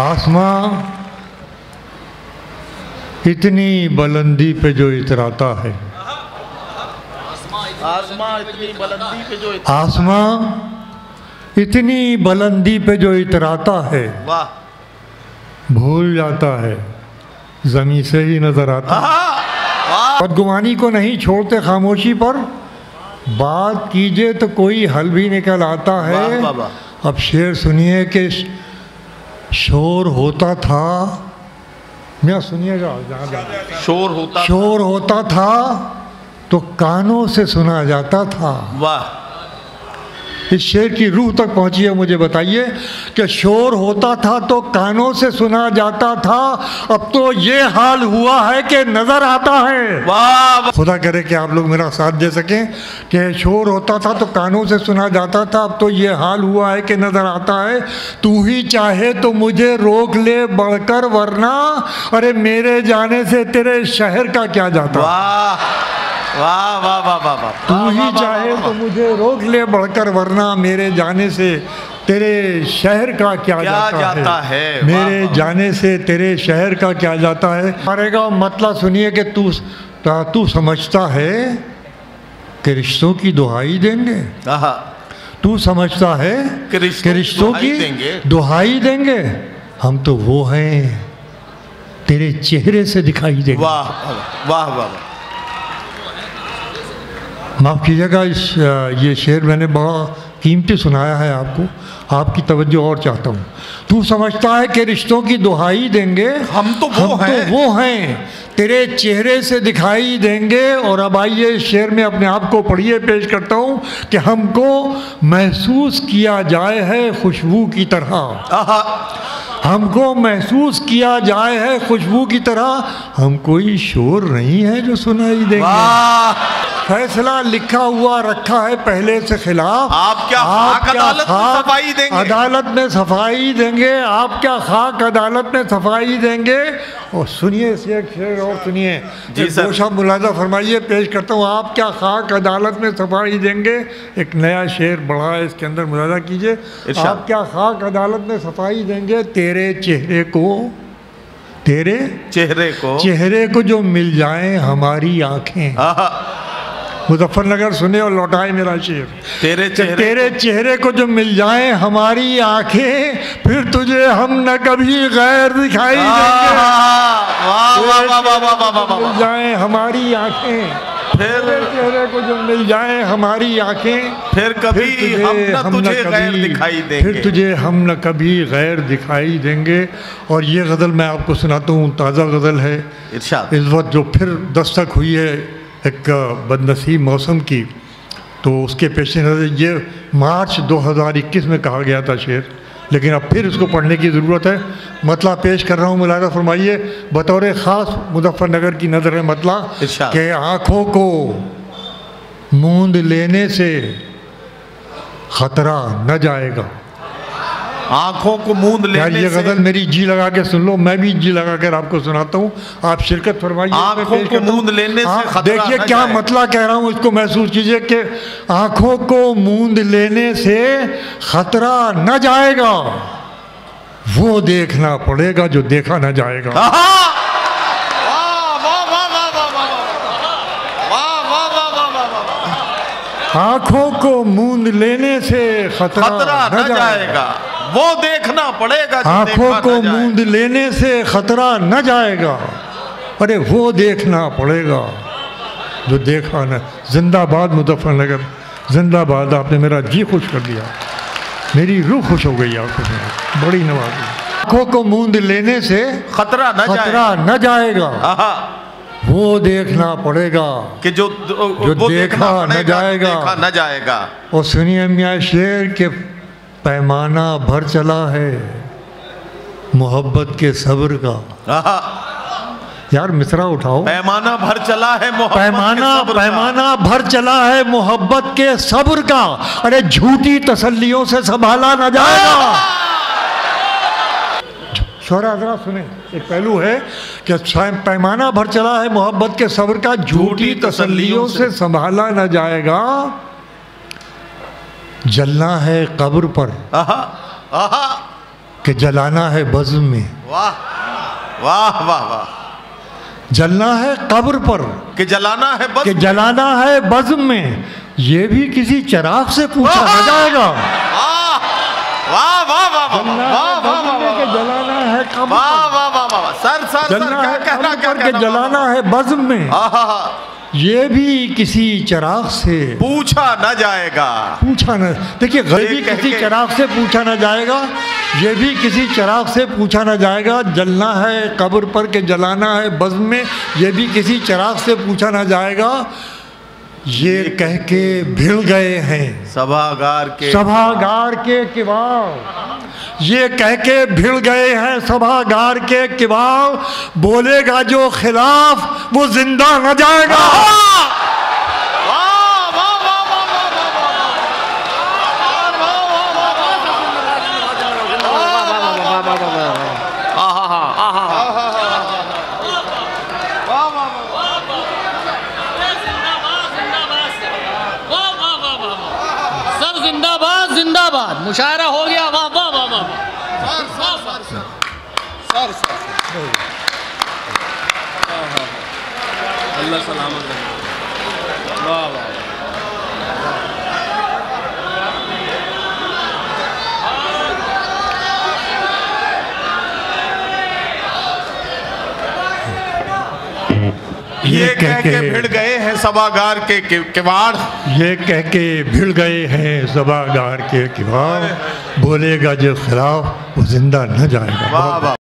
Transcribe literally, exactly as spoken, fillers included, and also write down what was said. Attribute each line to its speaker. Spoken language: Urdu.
Speaker 1: آسمان اتنی بلندی پہ جو اتراتا ہے،
Speaker 2: آسمان اتنی بلندی پہ جو
Speaker 1: آسمان اتنی بلندی پہ جو اتراتا ہے،
Speaker 2: واہ
Speaker 1: بھول جاتا ہے زمین سے ہی نظر آتا ہے۔ بدگمانی کو نہیں چھوڑتے خاموشی پر، بات کیجئے تو کوئی حل بھی نکل آتا ہے۔ اب شعر سنیے کہ شور ہوتا تھا، میاں سنیے گا،
Speaker 2: شور ہوتا
Speaker 1: شور ہوتا تھا تو کانوں سے سنا جاتا تھا۔
Speaker 2: واہ،
Speaker 1: اس شعر کی روح تک پہنچی ہے، مجھے بتائیے کہ شور ہوتا تھا تو کانوں سے سنا جاتا تھا، اب تو یہ حال ہوا ہے کہ نظر آتا ہے۔
Speaker 2: واہ،
Speaker 1: خدا کرے کہ آپ لوگ میرا ساتھ دے سکیں کہ شور ہوتا تھا تو کانوں سے سنا جاتا تھا، اب تو یہ حال ہوا ہے کہ نظر آتا ہے۔ تو ہی چاہے تو مجھے روک لے بڑھ کر، ورنہ ارے میرے جانے سے تیرے شہر کا کیا جاتا۔
Speaker 2: واہ واہ واہ واہ واہ واہ،
Speaker 1: تو ہی چاہے تو مجھے روک لے بڑھ کر، ورنہ میرے جانے سے تیرے شہر کا کیا جاتا ہے، میرے جانے سے تیرے شہر کا کیا جاتا ہے۔ مارے گا مطلب سنیے کہ تو تو سمجھتا ہے کہ رشتوں کی دہائی دیں گے، تو سمجھتا ہے کہ رشتوں کی دہائی دیں گے، ہم تو وہ ہیں تیرے چہرے سے دکھائی دیں گے۔
Speaker 2: واہ واہ واہ،
Speaker 1: معاف کیجیے گا، اس یہ شعر میں نے بڑا قیمتی سنایا ہے آپ کو، آپ کی توجہ اور چاہتا ہوں۔ تو سمجھتا ہے کہ رشتوں کی دہائی دیں گے،
Speaker 2: ہم تو وہ ہیں
Speaker 1: وہ ہیں تیرے چہرے سے دکھائی دیں گے۔ اور اب آئیے اس شعر میں اپنے آپ کو پڑھیے، پیش کرتا ہوں کہ ہم کو محسوس کیا جائے ہے خوشبو کی طرح، ہم کو محسوس کیا جائے ہے خوشبو کی طرح، ہم کوئی شور نہیں ہے جو سنائی دیں گے۔ فیصلہ لکھا ہوا رکھا ہے پہلے سے خلاف،
Speaker 2: آپ کیا خاک عدالت میں صفائی دیں گے،
Speaker 1: عدالت میں صفائی دیں گے، آپ کیا خاک عدالت میں صفائی دیں گے۔ اور سنیے اس ایک شعر اور سنیے،
Speaker 2: جی سر،
Speaker 1: گوشہ ملاحظہ فرمائیے، پیش کرتا ہوں، آپ کیا خاک عدالت میں صفائی دیں گے۔ ایک نیا شعر بڑھا ہے، اس کے اندر ملاحظہ کیجئے، آپ کیا خاک عدالت میں صفائی دیں گے، تیرے چہرے کو، تیرے
Speaker 2: چہرے کو
Speaker 1: چہرے کو جو مل جائیں ہماری آنکھیں۔ مظفر نگر سنے اور لوٹائے میرا شعر،
Speaker 2: تیرے چہرے
Speaker 1: تیرے چہرے کو جو مل جائیں ہماری آنکھیں، پھر تجھے ہم نہ کبھی غیر دکھائی دیں گے۔ مل جائیں ہماری آنکھیں، پھر چہرے کو جو مل جائیں ہماری آنکھیں،
Speaker 2: پھر کبھی ہم نہ تجھے غیر دکھائی دیں گے،
Speaker 1: پھر تجھے ہم نہ کبھی غیر دکھائی دیں گے۔ اور یہ غزل میں آپ کو سناتا ہوں، تازہ غزل ہے،
Speaker 2: ارشاد،
Speaker 1: اس وقت جو پھر دستک ہوئی ہے ایک بدنصیب موسم کی، تو اس کے پیش نظر یہ مارچ دو ہزار اکیس میں کہا گیا تھا شعر، لیکن اب پھر اس کو پڑھنے کی ضرورت ہے۔ مطلع پیش کر رہا ہوں، ملاحظہ فرمائیے، بطور خاص مظفر نگر کی نظر ہے مطلع کہ آنکھوں کو موند لینے سے خطرہ نہ جائے گا،
Speaker 2: آنکھوں کو موند لینے سے،
Speaker 1: یار یہ غزل میری جی لگا کے سن لو، میں بھی جی لگا کر آپ کو سناتا ہوں، آپ شرکت فرمائیے۔
Speaker 2: آنکھوں کو موند لینے سے خطرہ نہ جائے گا،
Speaker 1: دیکھیے کیا مطلع کہہ رہا ہوں، اس کو محسوس کیجئے کہ آنکھوں کو موند لینے سے خطرہ نہ جائے گا، وہ دیکھنا پڑے گا جو دیکھا نہ جائے گا۔ آنکھوں کو موند لینے سے خطرہ نہ جائے گا،
Speaker 2: وہ دیکھنا پڑے گا،
Speaker 1: آنکھوں کو موند لینے سے خطرہ نہ جائے گا، ارے وہ دیکھنا پڑے گا جو دیکھا نہ۔ زندہ باد مظفر نگر، زندہ باد، آپ نے میرا جی خوش کر دیا، میری روح خوش ہو گئی آپ کو، بڑی نوازی۔ آنکھوں کو موند لینے سے
Speaker 2: خطرہ
Speaker 1: نہ جائے گا، وہ دیکھنا پڑے گا
Speaker 2: کہ جو
Speaker 1: دیکھا نہ جائے گا،
Speaker 2: نہ جائے گا۔
Speaker 1: اور سنیے میاں شعر کے پیمانہ بھر چلا ہے محبت کے صبر کا، یار مصرع اٹھاؤ،
Speaker 2: پیمانہ بھر چلا ہے محبت
Speaker 1: پیمانہ پیمانہ بھر چلا ہے محبت کے صبر کا، ارے جھوٹی تسلیوں سے سنبھالا نہ جائے گا۔ شعراء حضرات سنیں، ایک پہلو ہے کہ پیمانہ بھر چلا ہے محبت کے صبر کا، جھوٹی تسلیوں سے سنبھالا نہ جائے گا، جلنا ہے قبر پر، کہ جلانا ہے بزم میں.
Speaker 2: واہ واہ واہ واہ.
Speaker 1: جلنا ہے قبر پر
Speaker 2: کہ جلانا ہے بزم
Speaker 1: کہ جلانا ہے بزم میں، یہ بھی کسی چراغ سے پوچھا نہ جائے گا.
Speaker 2: واہ واہ واہ واہ.
Speaker 1: کہ جلانا ہے قبر
Speaker 2: واہ واہ واہ واہ. سر سر
Speaker 1: جلنا ہے قبر پر کہ جلانا ہے بزم میں، یہ بھی کسی چراغ سے
Speaker 2: پوچھا نہ جائے گا.
Speaker 1: پوچھا نہ دیکھیے غیبی کسی چراغ سے پوچھا نہ جائے گا، یہ بھی کسی چراغ سے پوچھا نہ جائے گا. جلنا ہے قبر پر کہ جلانا ہے بزم میں، یہ بھی کسی چراغ سے پوچھا نہ جائے گا. یہ کہہ کے بھڑ گئے ہیں
Speaker 2: سبھاگار کے
Speaker 1: سبھاگار کے کواڑ. یہ کہہ کے بھڑ گئے ہیں سبھاگار کے کواڑ، بولے گا جو خلاف وہ زندہ نہ جائے گا.
Speaker 3: مشاعرہ ہو گیا. واہ واہ واہ واہ. سر سر سر سر سر اللہ سلامت رہے. واہ واہ.
Speaker 2: یہ کہہ کے بھڑ گئے ہیں سبھاگار کے کواڑ.
Speaker 1: یہ کہہ کے بھڑ گئے ہیں سبھاگار کے کواڑ، بولے گا جو خلاف وہ زندہ نہ جائے گا.